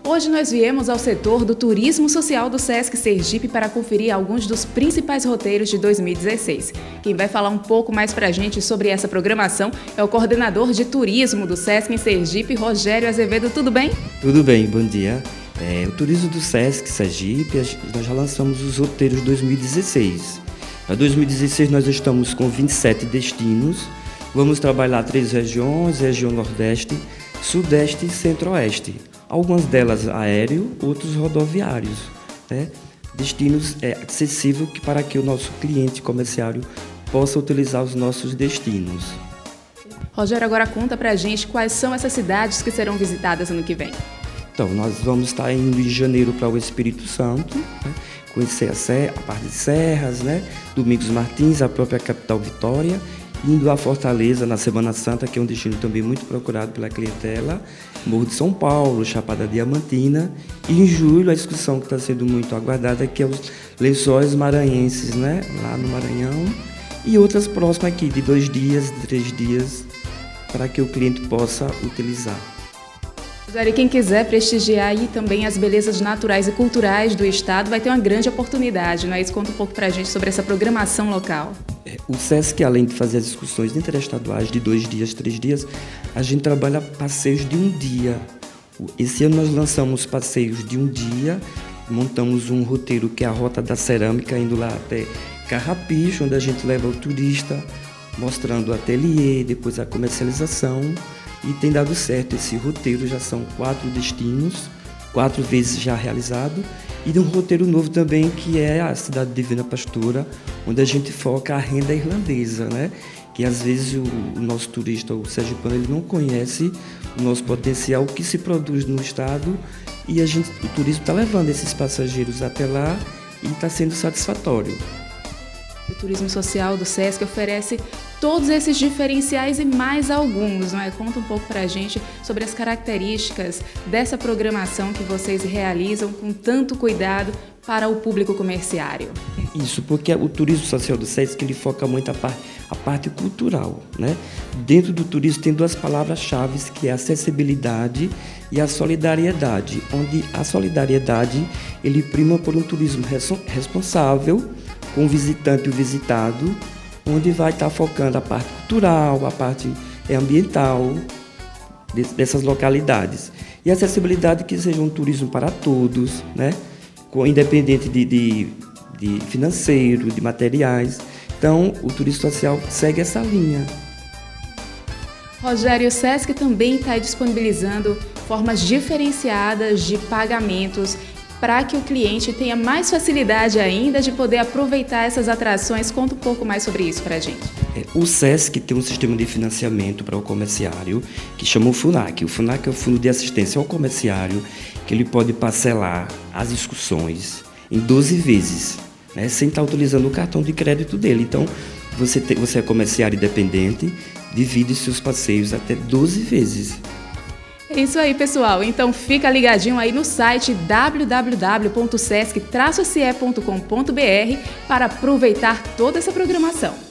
Hoje nós viemos ao setor do turismo social do Sesc Sergipe para conferir alguns dos principais roteiros de 2016. Quem vai falar um pouco mais para a gente sobre essa programação é o coordenador de turismo do Sesc em Sergipe, Rogério Azevedo. Tudo bem? Tudo bem, bom dia. O turismo do Sesc Sergipe, nós já lançamos os roteiros de 2016. Para 2016 nós estamos com 27 destinos. Vamos trabalhar 3 regiões, região Nordeste, Sudeste e Centro-Oeste. Algumas delas aéreo, outros rodoviários, né? Destinos acessíveis para que o nosso cliente comerciário possa utilizar os nossos destinos. Rogério, agora conta pra gente quais são essas cidades que serão visitadas ano que vem. Então, nós vamos estar indo em janeiro para o Espírito Santo, né? Conhecer a parte de Serras, né? Domingos Martins, a própria capital Vitória, indo a Fortaleza na Semana Santa, que é um destino também muito procurado pela clientela, Morro de São Paulo, Chapada Diamantina, e em julho a excursão que está sendo muito aguardada, que é os Lençóis Maranhenses, né? Lá no Maranhão, e outras próximas aqui, de 2 dias, de 3 dias, para que o cliente possa utilizar. E quem quiser prestigiar aí também as belezas naturais e culturais do estado vai ter uma grande oportunidade, não é isso? Conta um pouco para a gente sobre essa programação local. O Sesc, além de fazer as excursões interestaduais de 2 dias, 3 dias, a gente trabalha passeios de 1 dia. Esse ano nós lançamos passeios de 1 dia, montamos um roteiro que é a Rota da Cerâmica, indo lá até Carrapicho, onde a gente leva o turista, mostrando o ateliê, depois a comercialização. E tem dado certo esse roteiro, já são 4 destinos, 4 vezes já realizado. E de um roteiro novo também, que é a Cidade Divina Pastora, onde a gente foca a renda irlandesa, né? Que às vezes o nosso turista, o sergipano, ele não conhece o nosso potencial, o que se produz no estado, e o turismo está levando esses passageiros até lá e está sendo satisfatório. O turismo social do Sesc oferece todos esses diferenciais e mais alguns, não é? Conta um pouco para a gente sobre as características dessa programação que vocês realizam com tanto cuidado para o público comerciário. Isso, porque o turismo social do Sesc, ele foca muito a parte cultural, né? Dentro do turismo tem 2 palavras-chave, que é a acessibilidade e a solidariedade, onde a solidariedade ele prima por um turismo responsável, com o visitante e o visitado, onde vai estar focando a parte cultural, a parte ambiental dessas localidades. E a acessibilidade, que seja um turismo para todos, né? Independente de financeiro, de materiais. Então, o turismo social segue essa linha. Rogério, o Sesc também está disponibilizando formas diferenciadas de pagamentos para que o cliente tenha mais facilidade ainda de poder aproveitar essas atrações. Conta um pouco mais sobre isso para a gente. O Sesc tem um sistema de financiamento para o comerciário que chama o FUNAC. O FUNAC é o Fundo de Assistência ao Comerciário, que ele pode parcelar as excursões em 12 vezes, né, sem estar utilizando o cartão de crédito dele. Então, você é comerciário independente, divide seus passeios até 12 vezes. É isso aí, pessoal. Então fica ligadinho aí no site www.sesc-ce.com.br para aproveitar toda essa programação.